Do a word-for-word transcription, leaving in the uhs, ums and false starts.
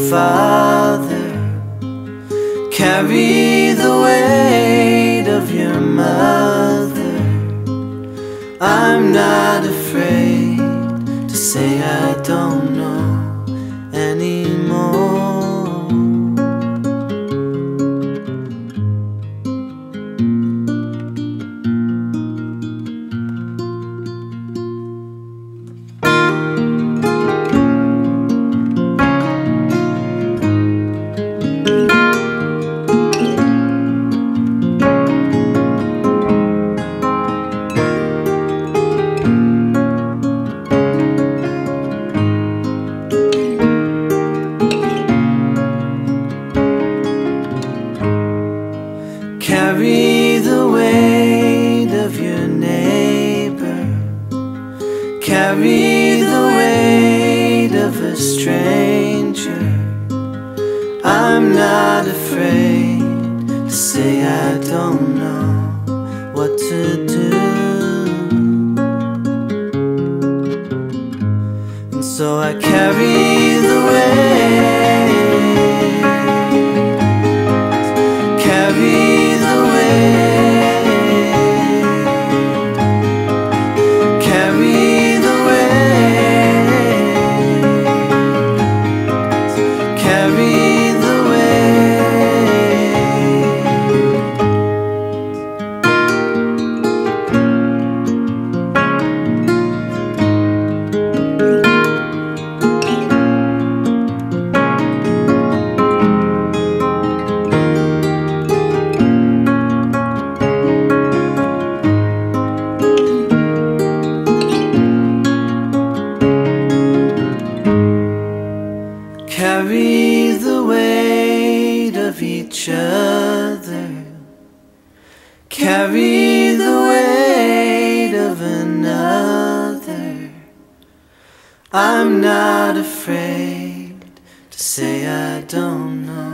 father, carry the weight of your mother. I'm not afraid to say I don't know anymore. Carry the weight of your neighbor, carry the weight of a stranger. I'm not afraid to say I don't know what to do. And so I carry the weight, carry Carry the weight of each other, carry the weight of another. I'm not afraid to say I don't know.